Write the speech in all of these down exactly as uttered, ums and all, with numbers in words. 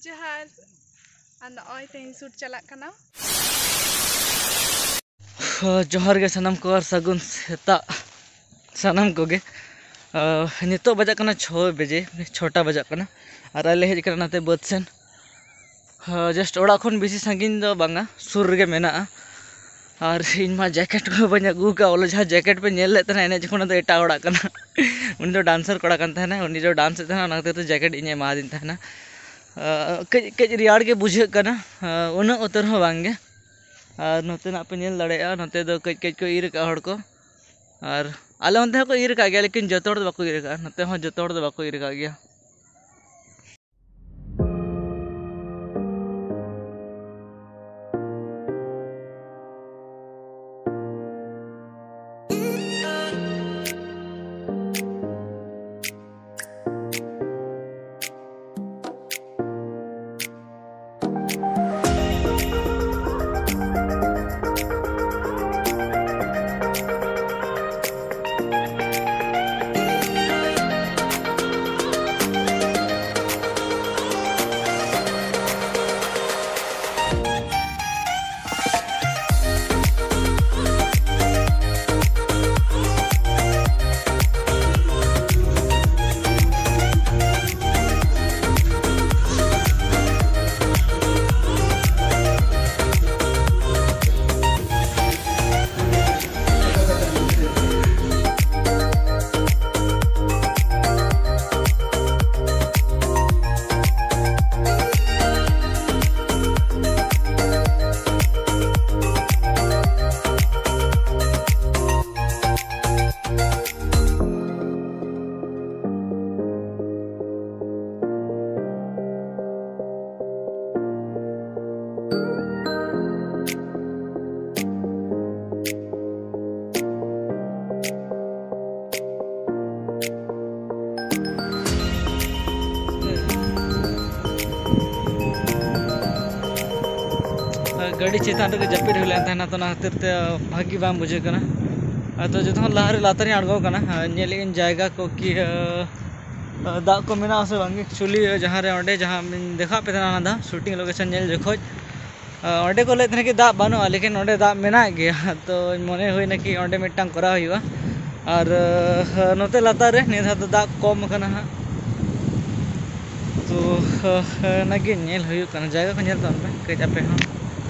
जोहार नॉय तेज सूट चलाक कना जोहार गे सनम को और सगुन सेता सनम को गे नितो बजा कना छः बजे छोटा बजा कना और आले हेज कना नाते बद सेन जस्ट ओड़ा खन बेसी सागिन दो बांगा सुर गे मेना और इन मा जैकेट को बन अगू का ओलो जहाँ जैकेट पे नेल लेते ना एने जखन तो एटा ओड़ा कना उनी तो डांसर कोड़ा कन तहना उनी जो डांस तहना नाते तो जैकेट इने मा दिन तहना कज कज रियाड़ के बुझे कना उना उतर हो बांगे और नोते ना पे नेल दाड़ेया नोते दो कज कज को इर का हड़ को और आले ओंते को इर का गया लेकिन जतो हड़ दो बाको इर का नोते हो जतो हड़ दो बाको इर का गया गाड़ी चेतान रे जपिर होलेन तो खातिर ते भागी बाम बुझे कना तो जो लहारे लातारी आड़गो कना नेलिन जायगा को कि दा को मेना से बांगे एक्चुअली जहाँ रे ओंडे जहाँ देखा पे ना दा शूटिंग लोकेशन नेल जखोज ओंडे को लेते कि दा बानुआ लेकिन ओंडे दा मेना गया तो मने होइना कि ओंडे मिटटांग करा हुआ और नोते लातार रे ने दा दा कम कना हा तो नागे नेल हुई कना जायगा को नेल तन पे कज आपे हां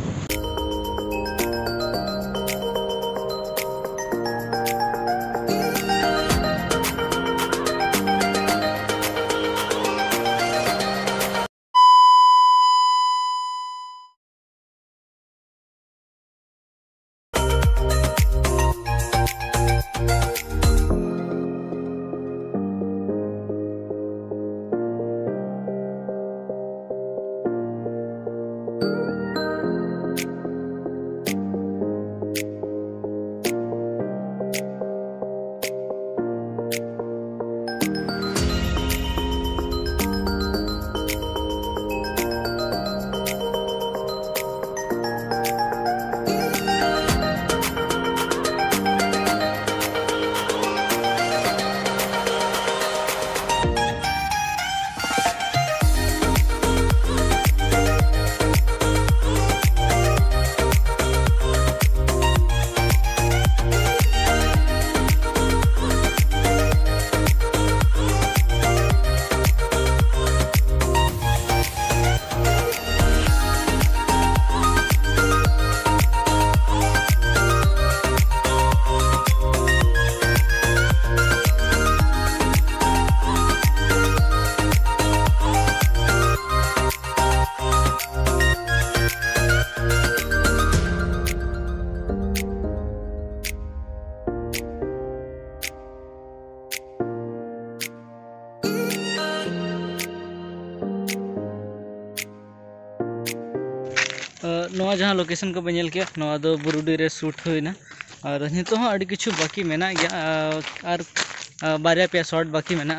नवा जहाँ लोकेशन को बनेल के नवा दो बुरुडी रे शूट होइना और नितो हो अड़ी किछु बाकी मेना गया और बारिया पे शॉट बाकी मेना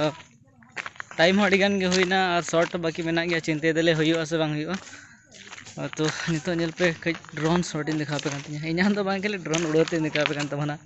टाइम हो अड़ी गान गे होइना और शॉट बाकी मेना गया चिंते देले होइयो से बांग होइयो तो नितो नेल पे कई ड्रोन शॉट इन दिखा पे कांतिया इन्हां दो बांग के ड्रोन उड़ते दिखा पे कांत बना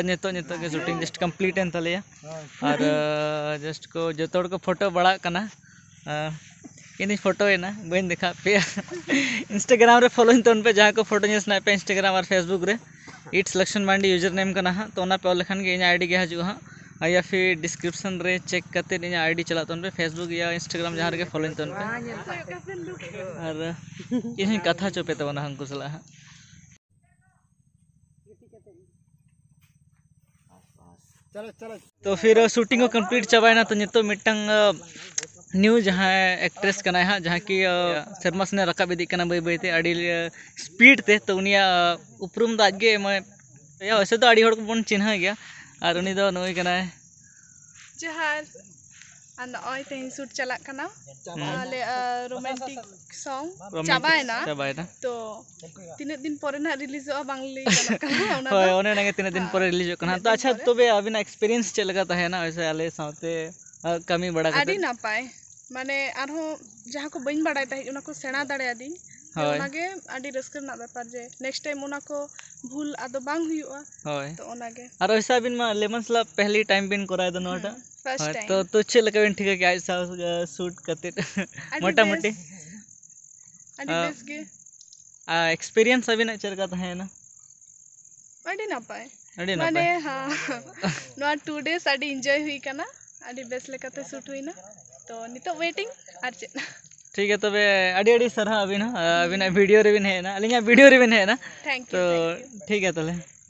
नितो नितो के शूटिंग जस्ट कंप्लीट एन तलेया और जस्ट को जतो को फोटो बड़ा कना इन फोटो है ना बन देखा पे इंस्टाग्राम रे फॉलो इन पे जहाँ को फोटो न्यूज पे इंस्टाग्राम और फेसबुक रे it's Lakshman Mandi user name का हाँ तो पे लेखान के इन आईडी के हजू हाँ या फिर डिस्क्रिप्शन रे चेक करते इन आईडी चला पे फेसबुक या इंस्टाग्राम जहाँ रे फॉलो इन पे और इन कथा चोपे तब हमको सला हाँ चलो चलो तो फिर शूटिंग को कंप्लीट चाबाना तो नितो मिटंग न्यू जहाँ एक्ट्रेस कना हाँ जहाँ की शर्मा से रकाब इदी कना बै बैते अड़ी स्पीड ते तो उनिया उपरुम दा आगे मैं या वैसे तो अड़ी हड़ को बन चिन्ह गया और उनी दो नोई कना जहार and oi tehin shoot chalak kana ale romantic song chabaina चाबायना तो तीन दिन परे ना रिलीज होआ बांग लई गाना kana ona होय ओने नगे तीन दिन परे रिलीज कना तो अच्छा तबे अबिना एक्सपीरियंस चल लगा है ना वैसे आले साथे कमी बड़ा आडी ना पाए माने आरो जहां को बइन बाडाय ताहि उना को सेना दाड़े आदि ओनागे आडी रस्क ना बेपार जे नेक्स्ट टाइम उना को भूल आदो बांग हुआ होय तो ओनागे और वैसा बिन मा लेमन सला पहली टाइम बिन कराय दो नोटा फर्स्ट टाइम तो तो चल लगा बिन ठीक है कि आज सा शूट करते मोटा मोटी आडी बेस गे एक्सपीरियंस अबिना चल का है ना आडी ना पाए आडी ना माने हां नो टू डेज आडी एंजॉय हुई कना आडी बेस लेकाते शूट हुईना तो नितो वेटिंग आर चेत ठीक है तबे अड़ी अड़ी सरहा अबिना अबिना वीडियो रे बिन है ना अलिया वीडियो रे बिन है ना थैंक यू तो ठीक है तले